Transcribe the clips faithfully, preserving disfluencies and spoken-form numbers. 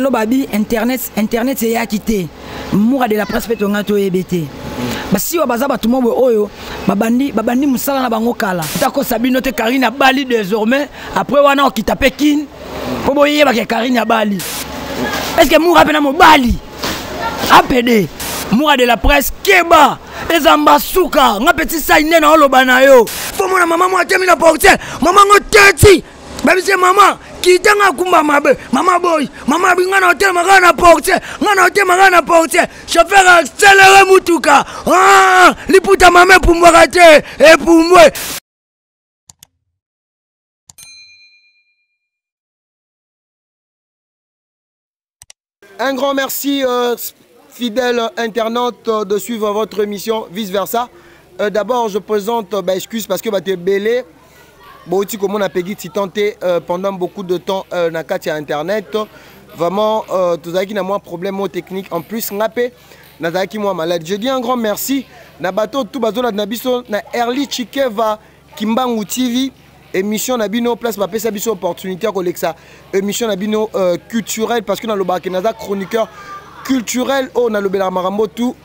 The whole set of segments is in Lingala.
lelo babi internet internet c'est ya quitté moura de la presse fait on a to ebete basi wa baza batu mobo oyo babandi babandi musala na bango kala tako sabino te Karine Bali désormais après wana okita Pekin po boye ba ke Karine Bali est-ce que moura pena mo Bali A P D moura de la presse keba ezamba suka nga petit saine na oloba na yo fo mona mama mo atemi na portier mama ngo teti babi se mama kitanga kumba mabe mama boy mama bingana hotel magana portier ngana hotel magana portier chauffeur accéléré mutuka ah liputa mame pumbwa te e pumbwe. Un grand merci euh, fidèles internautes euh, de suivre votre émission vice versa. Euh, D'abord je présente euh, bah, excuse parce que bah, t'es belé. Bon, comme on a payé tenté euh, pendant beaucoup de temps euh, na katia internet. Vraiment, euh, tout ça qui n'a moins problème technique. En plus, ngapé, na qui moi malade. Je dis un grand merci. Na bateau tout bateau na biso na Early Chikeva Kimbangu T V. Émission na bino place ba pesa biso opportunité ko lexa. Émission na bino euh, culturelle parce que dans le bac naza chroniqueur culturel oh na le bela marambo tout.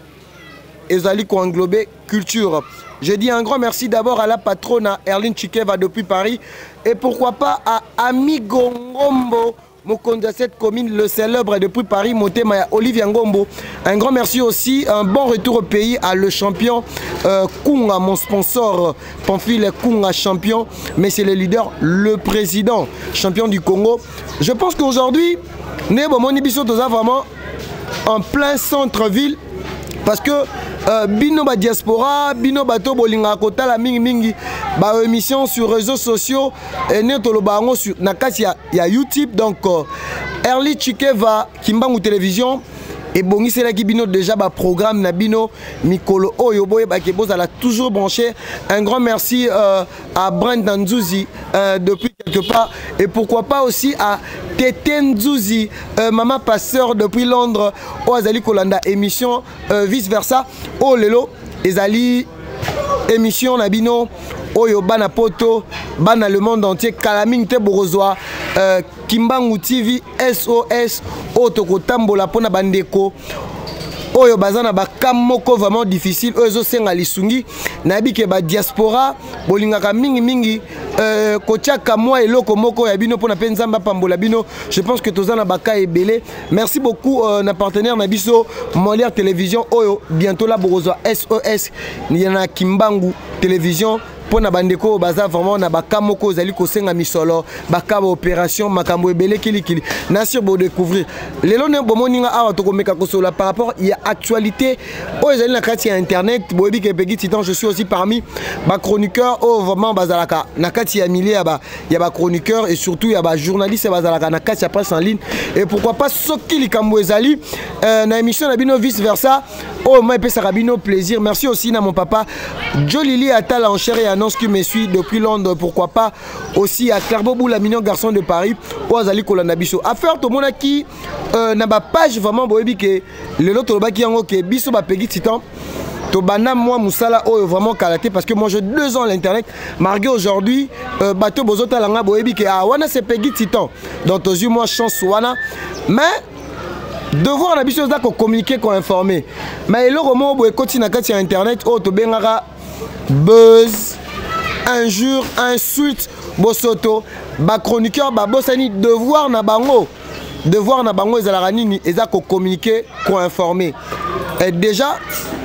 Ezali ko englober culture. Je dis un grand merci d'abord à la patronne Erline Chikeva depuis Paris et pourquoi pas à Ami Gongombo, Mokonda cette commune, le célèbre depuis Paris, Motema Olivier Ngombo. Un grand merci aussi, un bon retour au pays à le champion euh, Kunga, mon sponsor Pamphile Kunga champion, mais c'est le leader, le président champion du Congo. Je pense qu'aujourd'hui, Nebo Monibiso Toza vraiment en plein centre-ville parce que Euh, bino ba diaspora, bino bato bolinga kota la mingi mingi ba émission sur réseaux sociaux et ne tolo bango sur nakati ya, ya YouTube donc euh, Early Chikeva Kimbangu télévision et bongi c'est là qui bino déjà ba programme na bino mikolo oyo boye ba ke bozala toujours branché. Un grand merci euh, à Brandon Nzouzi euh, depuis quelque part et pourquoi pas aussi à Tété Nzouzi, euh, maman passeur depuis Londres, au Azali Kolanda émission euh, vice versa. Oh lelo, Ezali émission Nabino, Oyo Bana Poto, Bana le monde entier, Kalaming Te Borozoa, euh, Kimbangu T V, S O S, Otoko Tambola Pona Bandeko. Oyo bazana ba kamoko vraiment difficile oyo senga lisungi nabi ke ba diaspora bolingaka mingi mingi euh kochaka moi eloko moko ya bino pona penzamba pambola bino. Je pense que tozana baka ebele. Merci beaucoup euh, na partenaire na biso Molière télévision oyo bientôt la borozo S O S ni na Kimbangu télévision pona bandeko baza vraiment na bakamoko zali ko senga misolo bakaba opération makambo ebele kili kili na sur bo découvrir lelo ne bomoninga awa to komeka ko sola par rapport il y a actualité oyo zali na kati ya internet boyebi ke pegi titan je suis aussi parmi ba chroniqueur oh vraiment bazalaka na kati ya milier ba il y a ba chroniqueur et surtout il y a ba journaliste bazalaka na kati ya presse en ligne et pourquoi pas soki likambo ezali euh, na émission na bino vice versa oh moi pe sarabino plaisir. Merci aussi na mon papa Jolili Atala en chair et annonce qui me suit depuis Londres, pourquoi pas aussi à Clairbeau la mignon garçon de Paris ou à Zali Kolanda Biso. Affaire to mona qui euh, na ba page vraiment boyebi ke le loto ba ki yango ke biso ba pegi titan to bana moi musala oh vraiment kalaté parce que moi j'ai deux ans à l'internet malgré aujourd'hui euh, bateau bozota langa boyebi ke ah wana c'est pegi titan donc aux yeux moi chance wana mais devoir na biso za ko communiquer ko informer mais le roman boye continue na kati ya internet oh to bengara buzz injure, insulte, bosoto, ba chroniqueur, ba bossani, devoir na bango, devoir na bango, ezala nini, eza ko communiquer, ko informer. Et déjà,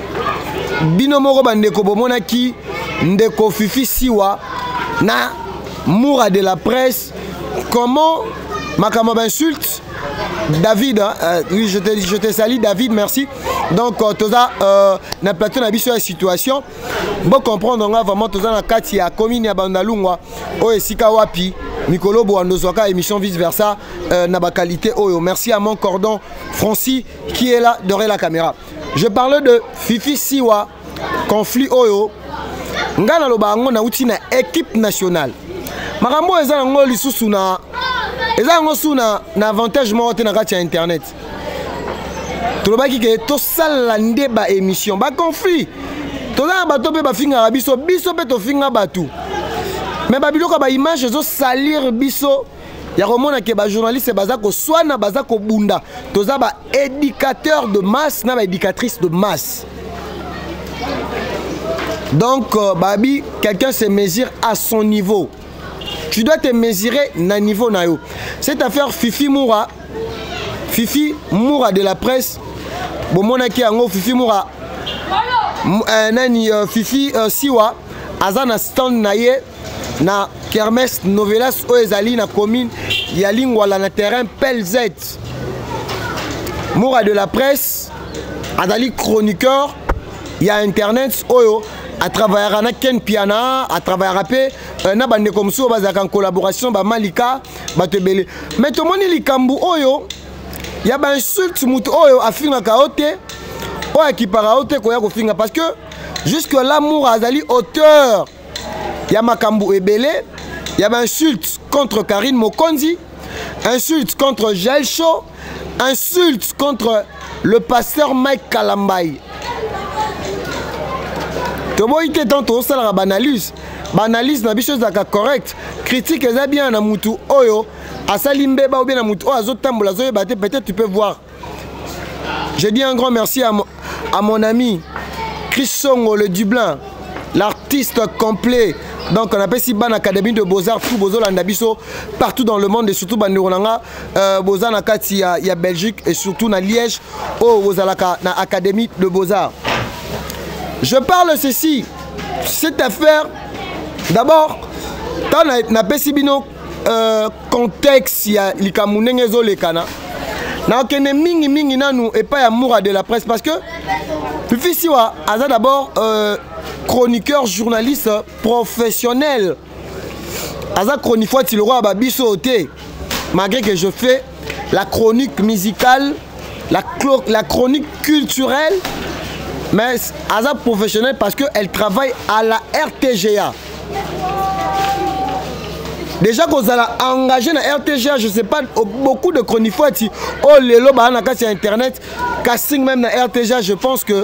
binomoro bandeko bomona ki, ndeko fifi siwa, na moura de la presse, comment, makama insulte, David, hein, euh, oui, je te, je te salue, David, merci. Donc, euh, toza, euh, na plateau na biso la situation. Bon comprendre, on a vraiment toza na kati ya commune ya Bandalungwa, o esika wapi, Mikolo Boandozwaka, émission vice versa, euh, na ba qualité oyo. Merci à mon cordon Francis qui est là derrière la caméra. Je parle de Fifi Siwa, conflit oyo. Ngana loba ngo na uti na équipe nationale. Marambo eza ngo lisusu na eza ngo suna na avantage mo te na kati ya internet. Tolobaki ke to sala nde ba émission ba conflit. Toza bato pe ba finga biso biso pe to finga batu. Mais ba biloko ba image zo salir biso ya komona ke ba journaliste baza ko swana baza ko bunda toza ba éducateur de masse na ba éducatrice de masse. Donc euh, babi quelqu'un se mesure à son niveau. Tu dois te mesurer na niveau na yo. Cette affaire Fifi Moura Fifi Moura de la presse bomona ki yango Fifi Moura euh, nani euh, Fifi euh, Siwa azana stand na ye na Kermesse Novelas Oezali na commune ya Lingwala na terrain P L Z. Moura de la presse azali chroniqueur ya internet oyo à travers na Ken Piana à travers rapé na bande comme ça bazaka en collaboration ba Malika batebele mais to moni likambu oyo ya ba insulte mutu oyo afinga kaote oyo ki para ote ko ya ko finga parce que jusque là Moura azali auteur ya makambu ebele ya ba insulte contre Karine Mokonzi, insulte contre Jael Cho, insulte contre le pasteur Mike Kalambay. Tobo ite tanto osala banalise banalise na biso zaka correct critique eza bien na mutu oyo asali mbeba ou bien na mutu oyo azotambola zoye bate peut-être tu peux voir. Je dis un grand merci à mon, à mon ami Chris Songo le Dublin, l'artiste complet. Donc on appelle si ban académie de Beaux-Arts tout Bozo Landabiso partout dans le monde et surtout Banuranga euh, Boza na kati ya, ya Belgique et surtout na Liège au Bozalaka na académie de Beaux-Arts. Je parle ceci, cette affaire d'abord tant na pesi bino euh, contexte ya likamunenge zo lekana na okene mingi mingi nanu et pas ya Moura de la presse parce que Fifi Siwa aza d'abord euh, chroniqueur, journaliste professionnel. Aza chronique fois il roi babiso oté. Malgré que je fais la chronique musicale, la, la chronique culturelle, mais Aza professionnel parce qu'elle travaille à la R T G A. Déjà qu'on a engagé dans la R T G A, je ne sais pas, beaucoup de chroniques fois oh les lobes sur internet, casting même dans la R T G A, je pense que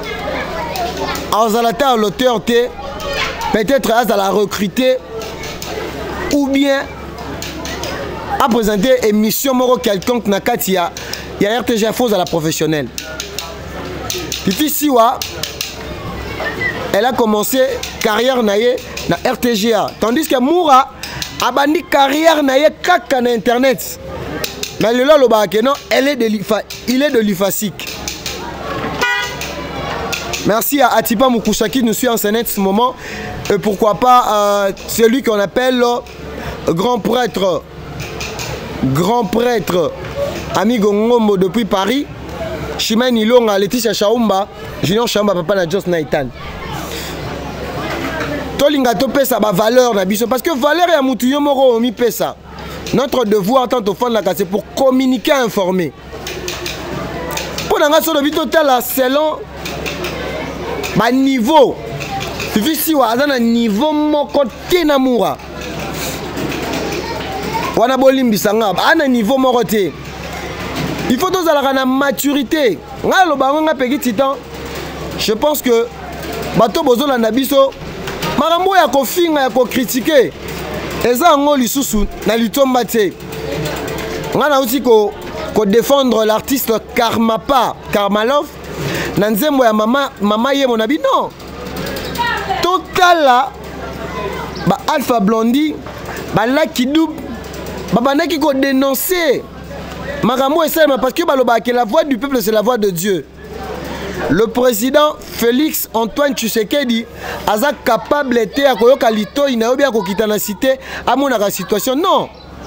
à l'auteur peut-être à la recruter ou bien à présenter émission moro quelconque na katia il y a R T G A fausse à la professionnelle. Fifi Siwa elle a commencé carrière naie na R T G A tandis que Moura a bandi carrière naie kaka na internet. Mais le lolo ba non, elle est de l'Ifa, il est de l'Ifasik. Merci à Atipa Moukousha qui nous suit en ce moment. Et pourquoi pas euh, celui qu'on appelle euh, grand prêtre, grand prêtre, Amigo Ngombo depuis Paris, Chimène Ilonga, Laetitia Chaumba, Junior Chamba, Papa na Jos Naitan. Tolinga topé ça ba valeur na biso parce que valeur ya mutu yo moko omi pesa. Notre devoir en tant que fan c'est pour communiquer, informer. Pour nga so bito tala selon ba niveau. Fifi Siwa azana niveau moko te na Moura. Wana bolimbisa nga ana niveau moko te. Il faut tous avoir la maturité. Nga lo bango nga peki titan. Je pense que bato bozo landa biso marambo ya ko finga ya ko critiquer. Eza ngo lisusu na litomba te. Nga na aussi ko ko défendre l'artiste Karmapa, Karmalov. Na nzembo ya mama mama ye mon abi non. Total là ba Alpha Blondie, ba Lucky Dube, ba banaki ko dénoncer. Marambo est parce que baloba que la voix du peuple c'est la voix de Dieu. Le président Félix Antoine Tshisekedi aza capable était à koyoka lito ina obi akokita na cité amona ka situation non.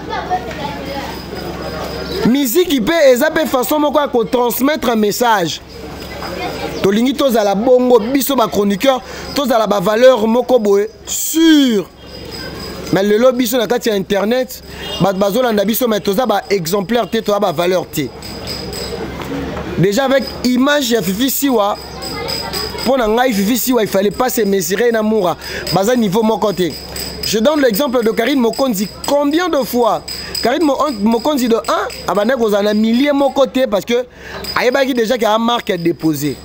Musique peut ezape façon moko ko transmettre un message. Tolingi toza la bongo biso ba chroniqueur toza la ba valeur moko boye sur. Mais le lobby sur la carte internet, bat bazolanda biso mais toza ba exemplaire té toza ba valeur té. Déjà avec image ya Fifi Siwa pour na ngai Fifi Siwa il fallait pas se mesurer na Moura baza niveau mon côté. Je donne l'exemple de Karine Mokonzi. Combien de fois Karine Mokonzi de un abandonné aux en a milliers mon côté parce que ayebaki déjà qu'il y a une marque à déposer.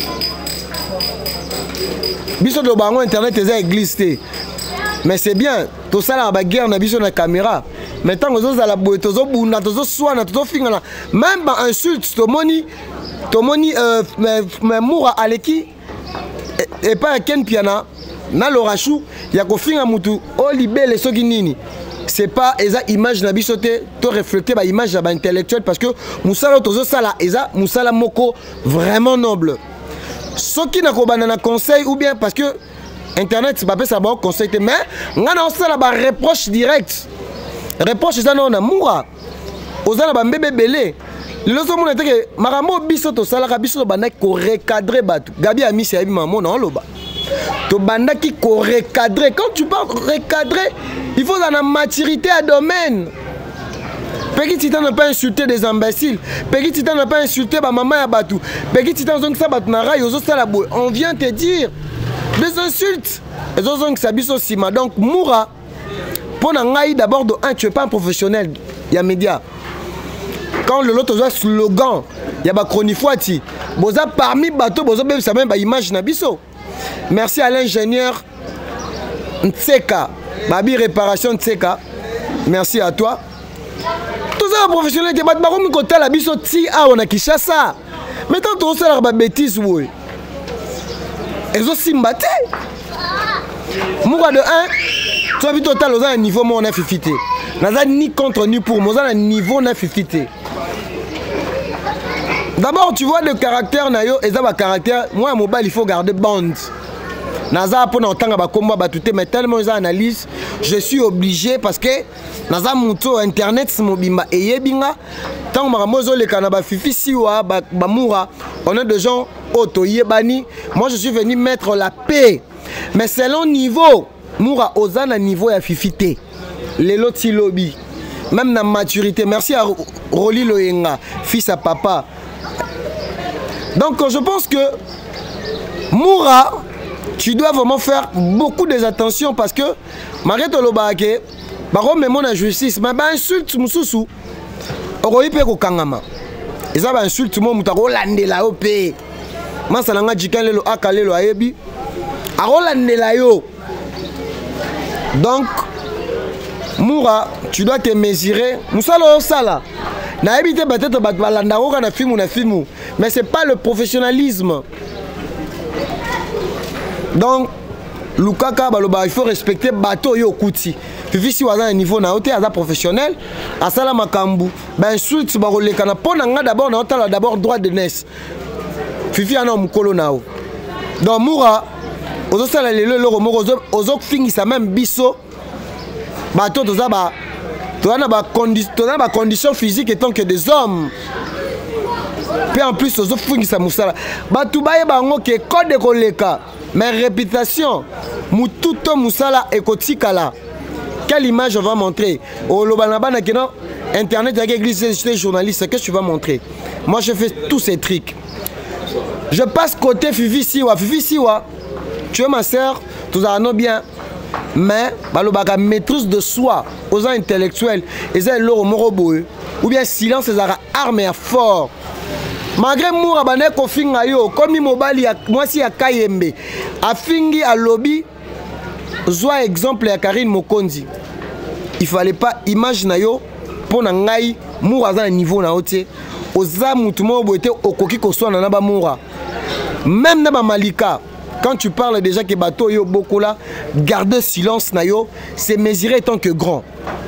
Biso de bango internet est glissé. Mais c'est bien, tout ça là, la guerre, on a vu sur la caméra. mais tant que ça la boue tozo buna tozo soana tozo fingana même ba insulte tomoni tomoni euh mais moura aleki et pas ken piana na lorachou ya ko finga mutu o libele soki nini c'est pas eza image na biso te to refléter ba image ba intellectuel parce que musala tozo sala eza musala moko vraiment noble soki na ko banana conseil ou bien parce que internet c'est pas ça bon conseil mais ngana osala ba reproche direct reproche ça non na moura ozala ba mbebe belé le so mona teke makambo biso to sala ka biso bana ko recadrer batu gabi ami c'est abi maman non loba to banda qui ko recadrer quand tu parles recadrer il faut dans la maturité à domaine. Peki Titan n'a pas insulté des imbéciles. Peki Titan n'a pas insulté ma maman à Batou. Peki Titan n'a pas insulté la boue. On vient te dire des insultes. Et donc ça biso sima. Donc Moura, pour n'engaï d'abord de un, tu es pas un professionnel. Il y a média. Quand le lot a slogan, il y a ba chronifuati. Boza parmi bateau, boza même ça même ba image na biso. Merci à l'ingénieur Ntseka. Babi réparation Ntseka. Merci à toi. Tous les professionnels qui battent baromi côté la biso ti a on a Kinshasa. Mais tant tout ça la bêtise oui. Ils ont simbaté. Moura de un, tu as vu total aux un niveau moi on a fifité. N'a ni contre ni pour moi on a un niveau on a fifité. D'abord tu vois le caractère nayo et ça va caractère moi mobile il faut garder bande. Naza pour n'entendre ba combat batouté mais tellement ils analyse je suis obligé parce que naza muto internet mobimba et yebinga tant maramozo le kanaba fifi siwa ba moura on a des gens auto yebani moi je suis venu mettre la paix mais selon niveau moura ozana niveau ya fifité les loti lobby même na maturité merci à Roli Loyenga fils à papa donc je pense que moura tu dois vraiment faire beaucoup d'attention parce que Marette Lobake, Baron mais mon injustice, mais bah insulte Moussousou. Oroyi pe ko kangama. Et ça va insulte mon moutaro lande la O P. Masalanga jikan lelo akale lo ayebi. Aro lande la yo. Donc Moura, tu dois te mesurer. Moussalo sala. Na habité peut-être bat balanda ko na film ou na film. Mais c'est pas le professionnalisme. Donc, Lukaka, il faut respecter bateau yo kuti. Fifi si waza un niveau na hauteur professionnel, à sala makambu, ben insulte ba rolekana pona nga d'abord na hauteur d'abord droit de naissance. Fifi ana mukolo nao. Donc Moura, ozo sala lelo loro moko ozo fingisa même biso bateau toza ba toza ba condition toza ba condition physique étant que des hommes. Puis en plus ozo fingisa musala. Batu baye bango ke code koleka. Mais réputation, Moututo Moussala et Kotikala. Quelle image on va montrer? Au Lobanabana, Internet, avec l'église des journalistes, qu'est-ce que tu vas montrer? Moi, je fais tous ces trucs. Je passe côté Fifi Siwa. Fifi Siwa, tu es ma soeur, tout ça non bien. Mais, Balobaka maîtrise de soi aux intellectuels, et c'est l'euro morobo, ou bien silence, c'est arme et fort. Malgré Moura bane ko finga yo comme mobali ya mwasi ya Kayembe a fingi a lobby zoa exemple ya Karine Mokonzi il fallait pas imaginer yo pour na ngai Moura za niveau na ote oza mutu mo boete okoki ko swana na ba Moura même na ba Malika quand tu parles déjà que bateau yo beaucoup là garder silence na yo c'est mesurer tant que grand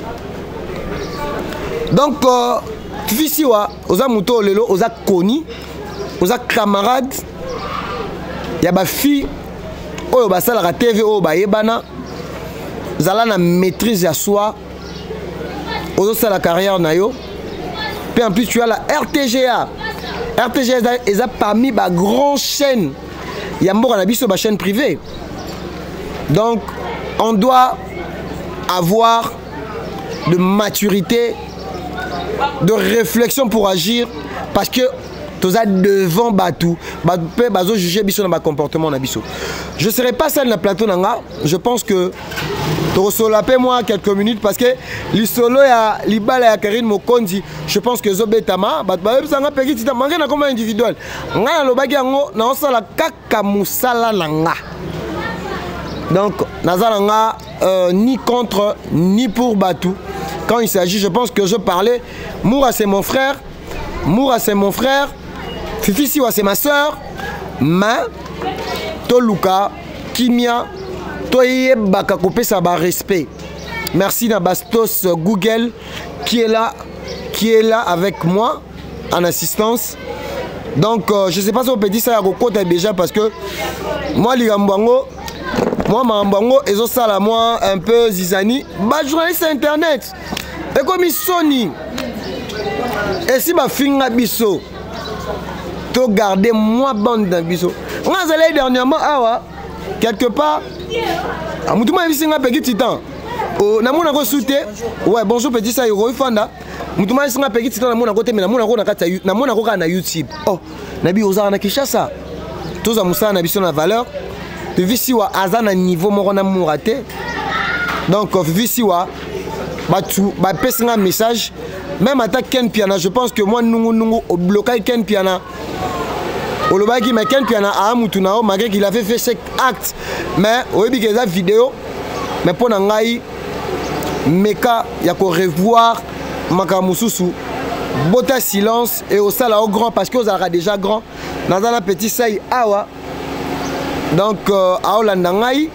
donc euh, Fisiwa, oza muto lelo, oza koni, oza camarade, ya ba fi, oyo ba sala T V oyo ba yebana, zala na maîtrise ya soi, ozo sala carrière na yo, puis en plus tu as la R T G A, R T G A eza parmi ba grand chaîne, ya mboka na biso ba chaîne privée, donc on doit avoir de maturité, de réflexion pour agir parce que tous êtes devant Batou, Batou juger biso dans ma comportement na biso. Je serai pas seul dans le plateau nanga, je pense que tu resolapé moi quelques minutes parce que li solo ya li bala ya Karine Mokonzi, je pense que zobetama bat ba sanga peki tita manga na comme individuel. Nga na lobaki yango na osala kaka musala nanga. Donc nazalanga euh, ni contre ni pour Batou. quand il s'agit, je pense que je parlais. Moura c'est mon frère, Moura c'est mon frère, Fifi Siwa c'est ma soeur, mais Toluka, Kimia, Toye Bakakopé ça va respect. Merci Nabastos Google qui est là, qui est là avec moi en assistance. Donc euh, je ne sais pas si on peut dire ça à côté déjà parce que moi les Gambango, moi Mambango et ça là moi un peu zizani, bah journaliste internet. Et comme ils Sony, et si ma finga biso, tu garder moi bande d'un biso. On a allé dernièrement ah quelque part. Ah mutu ma bisinga petit titan. Oh na mona ko souté. Ouais bonjour petit ça yoro fanda. Mutu ma bisinga petit titan na mona ko te mais na mona ko na kata na mona ko na YouTube. Oh na bi ozara na Kinshasa. Toza musala na biso na valeur. Vivi siwa azana niveau moko na mouraté. Donc vivi siwa batu ba pesinga message même attaque Ken Piana je pense que moi nungu nungu au blocage Ken Piana au lobaki mais Ken Piana a mutunao malgré qu'il avait fait chaque acte mais au début que la vidéo mais pour nangai meka ya ko revoir makamususu bota silence et au sala au grand parce que vous aura déjà grand dans un petit saï awa donc euh, à Holandangai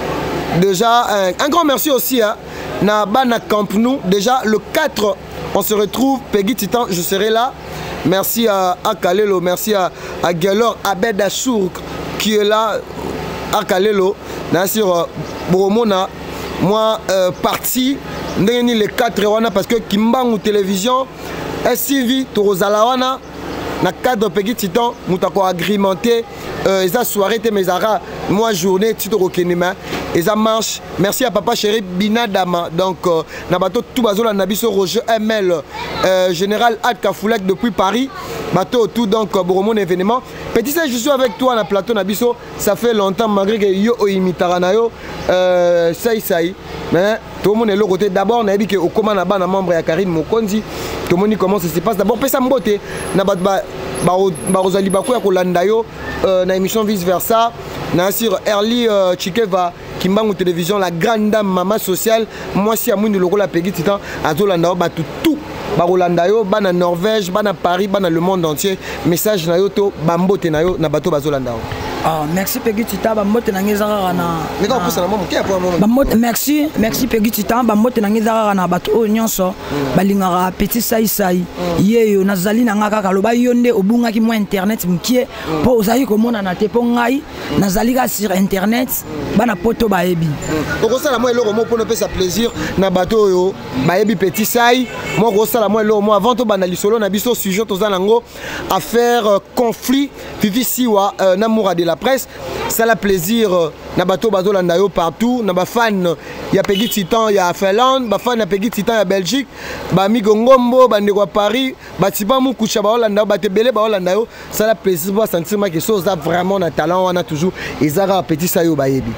déjà un, un grand merci aussi hein, na bana camp nous déjà le quatre on se retrouve Peggy Titan je serai là merci à, à Kalelo merci à, à Gelor Abed Achour qui est là à Kalelo bien sûr euh, Boromona moi euh, parti le quatre wana parce que Kimbangu télévision S C V Torozalawana na cadre Peggy Titan mutako agrémenté euh, esa soirée te mesara moi journée tito rokenema esa marche merci à papa chéri Binadama donc euh, na bateau tout bazola na biso Roger M L euh, général Ad Kafoulek depuis Paris bateau tout donc euh, pour mon événement petit ça je suis avec toi na plateau na biso ça fait longtemps malgré que yo imitara na yo euh sai sai mais tout le monde est le côté d'abord na dit que au comment na ba na membre ya Karim Mokonzi tout le monde comment ça se passe d'abord pesa mbote na ba ba ba Rosalie Bakou ya kolanda yo euh, na émission vice versa na sur Early euh, Chikeva Kimbangu télévision la grande dame maman sociale moi si amundu loko la Peggy Titan azolanda ba tout tout ba Rolanda yo ba na Norvège ba na Paris ba na le monde entier message na yo to ba mbote na yo na bato bazolanda yo. Ah, merci Peggy Titan ba mbote na ngezara na mais quand ça na mo ki pour moment ba mbote merci merci Peggy Titan ba mbote na ngezara na bato o nyonso balingara petit sai sai yeyo nazali na ngaka kaloba yonde obunga ki mo internet mkie po ozali komona na te po ngai nazali ka sur internet bana poto ba ebi ko sala mo eloko mo po no pesa plaisir na bato yo ba ebi petit sai mo ko sala mo eloko mo avant to bana lisolo na biso sujet to zanango affaire conflit Fifi Siwa na moura de la presse ça la plaisir na bato bazolanda yo partout na ba fan ya Peggy Titan ya Finlande ba fan ya Peggy Titan ya Belgique ba migongombo ba ndeko Paris ba tiba mu kucha ba Hollanda ba tebele ba Hollanda yo ça la plaisir ba sentir ma que chose ça vraiment na talent on a toujours ezara petit sayo ba yebi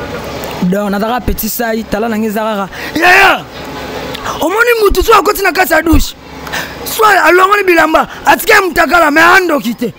donc na dara petit sayi talent na ngezara yaya omoni mutu so akoti na kasa douche soit alongoni bilamba atike mutakala mais ando kite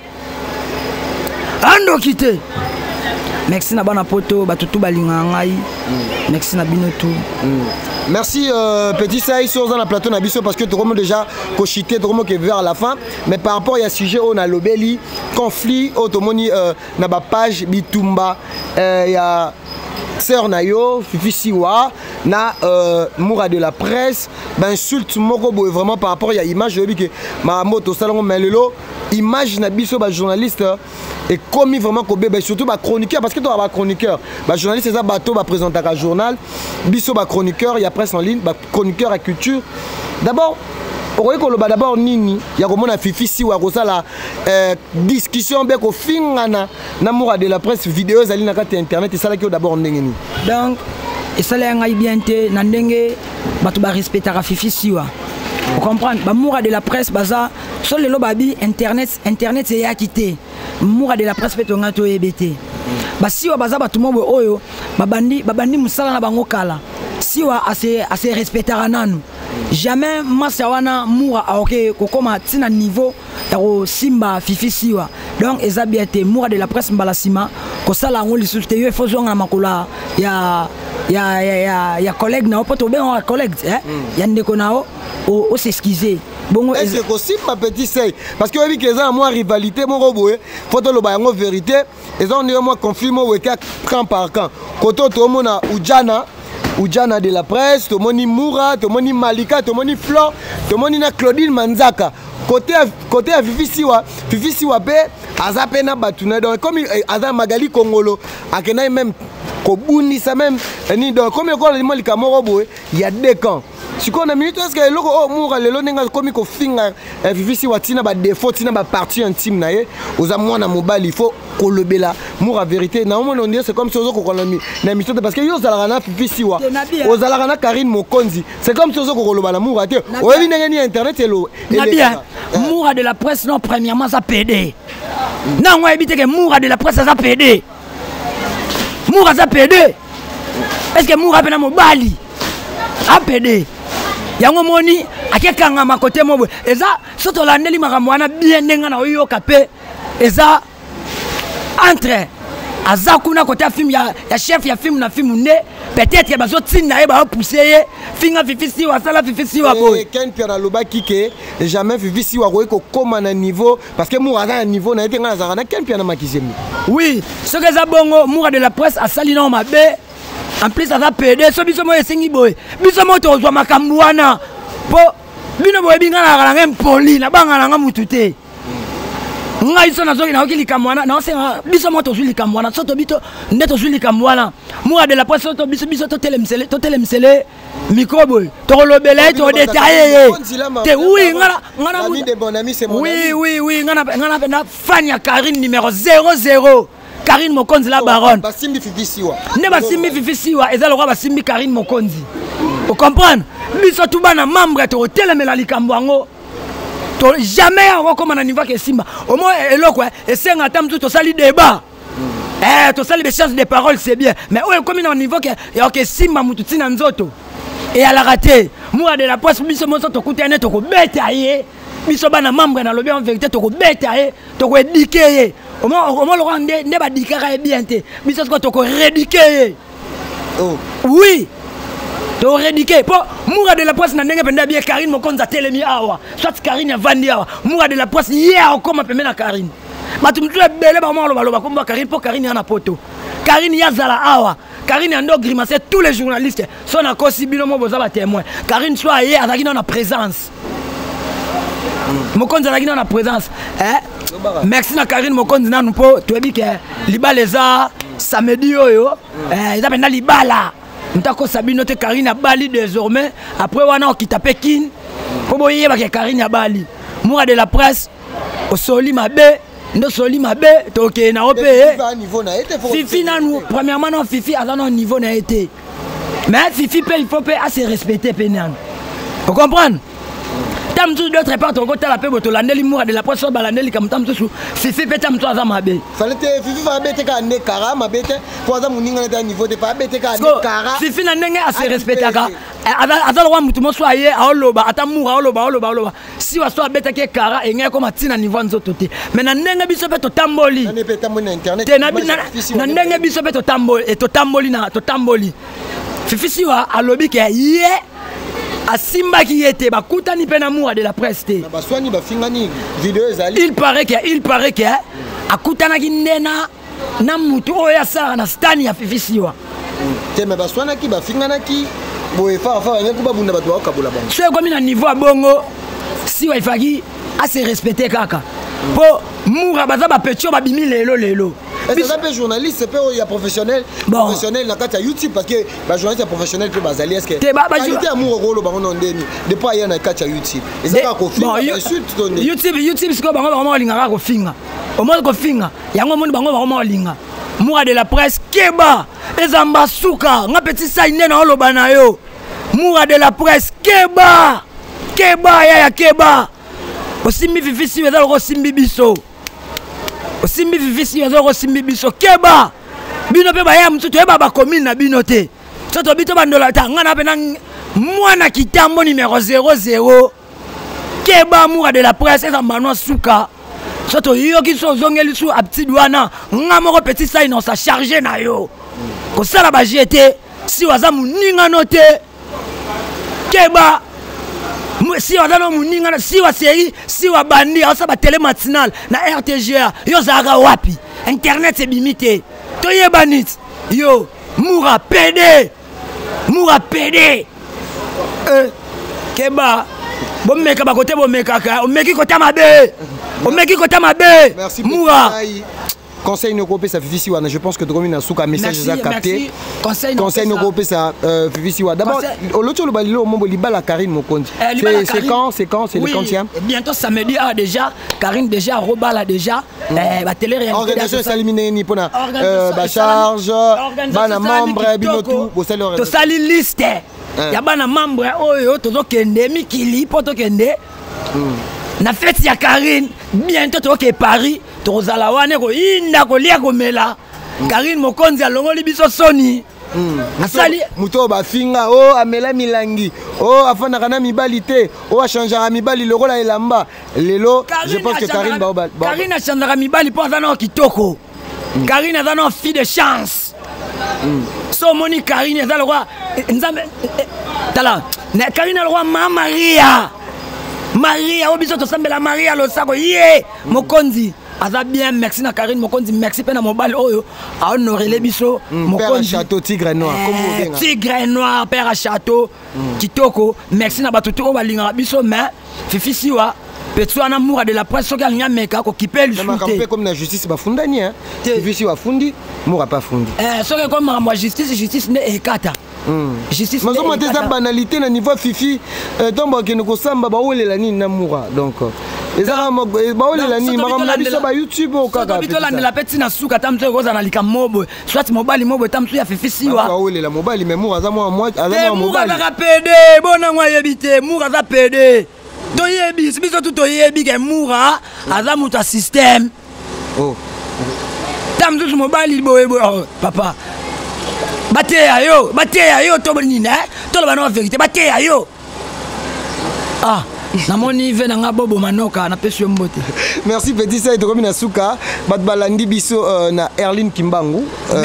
ando kite merci na bana poto batutu balinga ngai merci na bino tout merci euh, petit saï sur dans la plateau na biso parce que tout le monde déjà cochité tout le monde qui est vers la fin mais par rapport à sujet on a lobeli conflit automoni euh, na ba page bitumba il euh, y a sœur Nayo, Fifi Siwa, na euh, moura de la presse, ben insulte moko boy vraiment par rapport à l'image je dis que ma moto salon melelo image na biso ba journaliste et commis vraiment ko bébé surtout ba chroniqueur parce que toi ba chroniqueur ba journaliste ça bateau ba présenter un journal biso ba chroniqueur il y a presse en ligne ba chroniqueur à culture d'abord d'abord nini ya komona Fifi Siwa ko sala discussion be ko fingana na moura de la presse vidéo zali na carte internet et ça là que d'abord ndengeni donc et ça là ngai bien te na ndenge bato ba respectera Fifi Siwa vous comprenez ba moura de la presse baza sur le lobabi internet internet c'est ya quitté moura de la presse peut ngato ebete ba Siwa baza bato mo oyo babandi babandi musala na bango kala Siwa assez assez respectera nanu jamais masawana moura aoke kokoma tina niveau ya simba Fifi Siwa donc ezabiete moura de la presse mbalasima ko sala ngoli sulte yo fozonga makula ya ya ya ya ya collègue na poto ben un collègue hein ya ndeko nao o s'excuser bon est-ce que possible ma petite sœur parce que oui que ça moi rivalité mon robot photo le bayango vérité et ça on est moi conflit moi weka camp par camp koto to mona ujana ujana de la presse to moni Moura to moni Malika to moni Flo to moni na Claudine Manzaka côté côté à Fifi Siwa Fifi Siwa pe azape na batuna donc comme aza Magali Kongolo akena même Kobuni ça même ni donc comme ko le malika moko boy il y a deux camps si qu'on a minute est-ce que loko oh Moura lelo nenga comme ko finga Fifi Siwa tina ba défaut tina ba partie intime na ye oza mwana mobali il faut kolobela Moura vérité na on dit c'est comme si ozo ko kolami na mission parce que yo zala na Fifi Siwa ozala na Karine Mokonzi c'est comme si ozo ko kolobala Moura te oyebi ndenge ni internet elo bien Moura de la presse non premièrement ça P D non moi éviter que Moura de la presse ça P D Moura ça P D est-ce que Moura pena mobali a P D yango moni akekanga ma côté mo eza soto landeli makamwana bien ndenga na oyo kapé eza entre azakuna côté film ya ya chef ya film na film ne peut-être ya bazo tina e ba pousser finga Fifi Siwa sala Fifi Siwa boy ken pia na loba kike jamais Fifi Siwa ko koma na niveau parce que Moura na niveau na etenga za na ken pia na makizemi oui ce que za bongo Moura de la presse a sali na mabe en plus ça va pédé so biso mo esengi boy biso mo to zwa makambuana po bino boy binga na kala ngem poli na banga na mutu te ngai so na zo na okili kamwana na se biso mo to zuli kamwana so to bito ndeto zuli kamwana Moura de la presse so to biso biso to telemsele to telemsele micro boy to lobela to détailler te oui ngana ngana ami de bon ami c'est mon oui oui oui ngana ngana na Fania Karine numéro zéro zéro Karine Mokonzi la baronne basimbi Fifi Siwa ne basimbi Fifi Siwa eza le roi basimbi Karine Mokonzi vous comprenez biso tout bana membre to telemela likambo yango to jamais on comme na niveau que simba au moins eloko et senga tamtu to sali débat eh to sali des chances de parole c'est bien mais ouais comme na niveau que ya que simba mutu tina nzoto et à la raté Moura de la presse biso moso to kutene to ko beta ye biso bana membre na lobi en vérité to ko beta ye to ko éduquer ye au moins au moins le rendre ne ba dikara bien te biso ko to ko rééduquer oh oui to rééduquer pour Moura de la presse na ndenge penda bien Karine Mokonza telemi awa soit Karine vandi awa Moura de la presse hier comme pembe na Karine batu mtu belé ba mo lo baloba comme Karine pour Karine na poto Karine ya zala awa Karine ando grimacer tous les journalistes son a kosi bino mo boza ba témoin Karine soit hier azaki na présence Mokonza azaki na présence eh merci na Karine Mokonzi na nupo toyebi ke libala eza samedi oyo eh eza pena libala ntako sabino te Karine abali désormais après wana okita Pekin po boyeba ke Karine abali Moura de la presse au soli mabe ndo soli mabe to ke na opé Fifi na nous premièrement non Fifi à un niveau na été mais Fifi peut il faut peut à se respecter penan vous comprenez tam tous d'autres part on côté la pebo to landeli Moura de la presse so balandeli comme tam tous Fifi peut tam toi za mabe fallait Fifi va bete ka ne kara mabe te pour za muninga na niveau de pas bete ka ne kara Fifi na ndenge à se respecter ka azal roi mutu mo so aye a oloba ata Moura oloba oloba oloba si wa so bete ke kara e ngai comme tina niveau nzoto te mais na ndenge biso pe to tamboli na pe tamboli na internet te na na ndenge biso pe to tamboli e to tamboli na to tamboli Fifi Siwa alobi ke ye Asimba qui était bakutani pena Moura de la presse te na baswani ba fingani vidéo ezali il paraît que il paraît que akutana ki ndena na mutu oya sara na stani ya Fifi Siwa te me baswana ki ba fingana ki boye fa fa ngeko ba bunda bato bakabula bango so comme na niveau bongo Siwa ifaki a se respecter kaka po Moura baza ba petio ba bimi lelo lelo est-ce que un journaliste c'est il y a professionnel bon. Professionnel na kata YouTube parce que ba journaliste professionnel que bazali est-ce que qualité amour rolo ba on ndeni de pas y na kata YouTube et ça ko finga YouTube YouTube c'est ko bango bango linga ko finga au moins ko finga yango moni bango bango linga Moura de la presse keba ezamba suka nga petit sa ine na oloba na yo Moura de la presse keba keba ya ya keba osimbi Fifi Siwa za ko simbi biso osimbi Fifi Siwa za ko simbi biso keba bino pe ba ya mtu to eba ba commune na bino te soto bito bandola tanga na pena mwana kitambo numéro zéro zéro keba Moura de la presse eza mano suka soto yo ki so zongeli su a petit douana nga moko petit sa ino sa charger na yo ko sala ba jeté si waza muninga note keba si waza no muninga si wa série si wa bandi asa ba télé matinal na R T G A yo zaka wapi internet c'est bimité to yebanit yo moura pédé moura pédé euh keba bomeka ba côté bomeka ka omeki côté mabe omeki côté mabe moura. Conseil no kopé ça Fifi Siwa, je pense que Dromi na souka message za capté. Conseil no kopé ça Fifi Siwa. D'abord l'autre le balilo mon libala Karine Mokondi. C'est quand c'est quand c'est le quantième? Bientôt samedi ah déjà Karine déjà robala déjà ba télé réalité. Organisation s'éliminer ni pona ba charge bana membre binotu bo sali to sali liste. Ya bana membre oyo tozo kende mikili poto kende. Na fête ya Karine bientôt to ke Paris to zala wane ko inda ko lia ko mela Karine Mokonzi alongoli biso soni asali muto ba finga o amela milangi o afana kana mibali te o a changera mibali lokola elamba lelo je pense que Karine ba Karine a changera mibali pour azana kitoko Karine azana fille de chance so moni Karine azala roi nzambe tala Karine le roi ma Maria Maria, obiso to sambela Maria lo sako ye Mokonzi aza bien merci na Karine Mokonzi merci pena mobile oyo a honorer les biso Mokonzi château tigre noir comme tigre noir père à château kitoko merci na batutu o balinga biso mais Fifi Siwa petso na moura de la presse soka nyameka ko kipel shooter comme na justice ba fundani hein Fifi Siwa fundi moura pas fundi eh soka comme moi justice justice ne ekata justice mais comment des banalité na niveau Fifi tomba ke ko samba ba olela ni na moura donc ezara ba olela ni mama na biso ba YouTube o kaka bito la la petite na suka tamto ko za na lika mobo soit mobile mobo tamto ya Fifi Siwa ba olela mobile mais moura za moi moi aza moi mobile moura za pede bona ngwa yebite moura za pede to yebi biso tout to yebi ke moura aza muta système oh tamto mobile boye boye papa Bateya yo, bateya yo to bonina, to la bana vérité, bateya yo. Ah, na moni ve na ngabobo manoka na pesu mbote. Merci petit ça et comme na suka, bat balandi biso na Erline Kimbangu,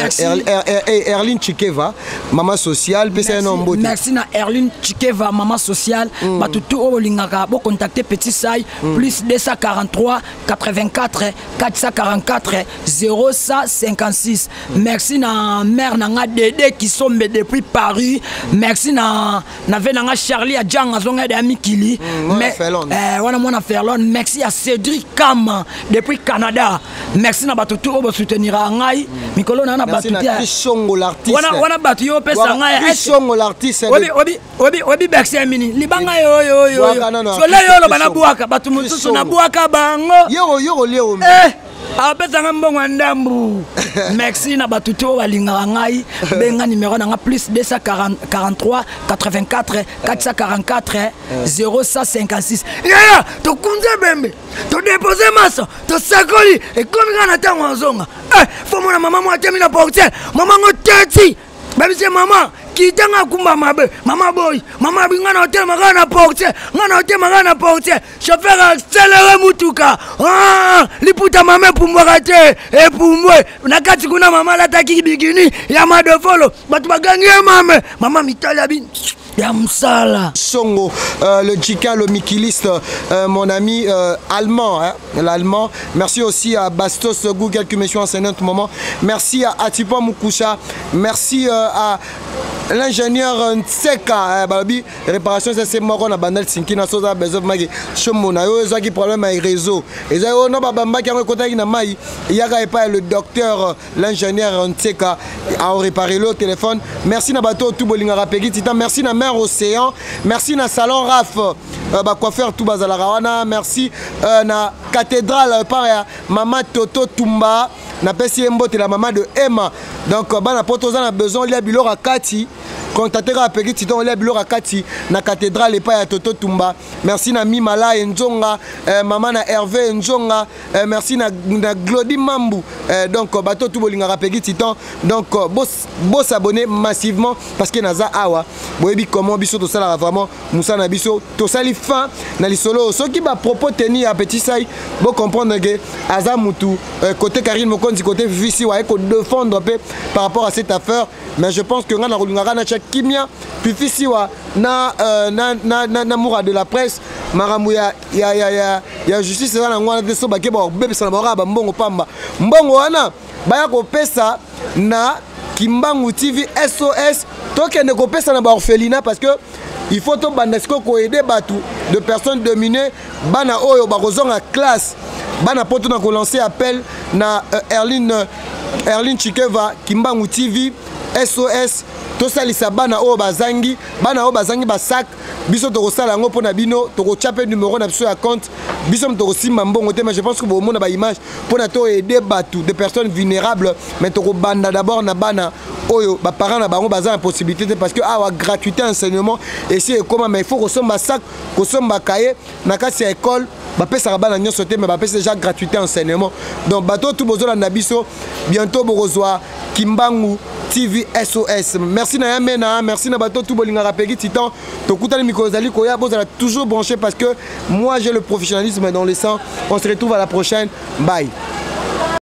Erline Chikeva, maman sociale, pesa na mbote. Merci na Erline Chikeva, maman sociale, batutu o lingaka bo contacter petit sai plus deux cent quarante-trois quatre-vingt-quatre quatre cent quarante-quatre zéro cinquante-six. Merci na mère na nga Dédé qui sont depuis Paris. Merci na na ve na nga Charlie Adjang azonga de amikili. Mais eh wana mona Ferlon, merci à Cédric Kam depuis Canada. Merci na batutu o soutenir ngai. Mikolo na na batutu. Merci l'artiste. Wana wana batu yo pesa ngai. Chongo l'artiste. Obi obi obi obi Berkshire mini. Libanga yo yo yo. So la yo lo bana buaka batu mutusu na buaka bango. Yo yo leo. Eh apesa ngambongo ndambu. Merci na batutu balinga ngai. Benga numéro na nga plus deux cent quarante-trois quatre-vingt-quatre quatre cent quarante-quatre zéro cinquante-six. Ya to kunze bembe. To déposer massa, to sakoli et konga na tango nzonga. Eh faut mona maman mo atemi na portière. Maman ngo teti. Babi c'est maman qui tanga kumba mabe. Maman boy, maman binga na hotel magana portière. Ngana hotel magana portière. Chauffeur accéléré mutuka. Ah, liputa mame pumbwakate. E pumbwe. Nakati kuna mama la taki bikini ya madofolo. Batu bagangi mame. Mama mitala bin. Yamsala. Songo, euh, le Jika, le Mikiliste, euh, mon ami euh, allemand, hein, l'allemand. Merci aussi à Bastos Google qui me suit en ce moment. Merci à Atipa Mukusha. Merci euh, à l'ingénieur Ntseka. Babi, réparation, c'est moi qu'on a bandé Sinki na soza besoin magi. Chomona, yo zo qui problème avec réseau. Et ça yo no baba qui a contact na mai. Il y a pas le docteur, l'ingénieur Ntseka a réparé le téléphone. Merci na bateau tout bolinga rapegi titan. Merci na Océan, merci na salon Raf, euh, bah, coiffeur tout bazalarawana, merci euh, na cathédrale par maman Toto Tumba, na pesi mbote la maman de Emma. Donc bah na potoza na besoin lia bilora kati contacter à Petit Titan les biloko akati na cathédrale pas ya Toto Tumba. Merci na Mimala Njonga, euh, maman na Hervé Njonga, euh, merci na, na Glody Mambu. Euh, donc bato tout bolinga Petit Titan. Donc boss boss abonner massivement parce que naza awa. Boyebi comment biso to sala vraiment Moussa na biso to sali fin na lisolo ce qui va propos tenir à Petit Sai. Bon comprendre que Azamutu euh, côté Karine Mokonzi côté Fifi wa ko défendre peu par rapport à cette affaire, mais je pense que ngana rolingara na chaque kimia puis Fifi wa na euh, na na na, na moura de la presse maramu ya ya ya ya, ya justice na ngwana de so bakeba bebe sana ba mbongo pamba mbongo wana baya ko pesa na Kimbangu T V S O S tokende ko pesa na ba orphelinat parce que il faut to bandesko ko aider batu de personnes dominées bana oyo ba kozonga classe bana poto na ko lancer appel na uh, Erline uh, Erline Chikeva Kimbangu T V S O S to salisa bana oyo bazangi bana oyo bazangi ba sac biso to kosala ngo pona bino to ko chaper numéro na biso ya compte biso to ko simba mbongo te, mais je pense que bo mona ba image pona to aider batu de personnes vulnérables, mais to ko banda d'abord na bana oyo ba parents na bango baza impossibilité parce que awa gratuité enseignement et si comment mais il faut ko somba sac ko somba cahier na kasi ya école ba pesa bana nyonso te, mais ba pesa déjà gratuité enseignement. Donc bato tout bozola na biso bientôt bokozwa Kimbangu T V S O S. Merci na yamena, merci na bato tout bolinga Petit Titan. To kutali mikozali koya bozala toujours branché parce que moi j'ai le professionnalisme dans le sang. On se retrouve à la prochaine. Bye.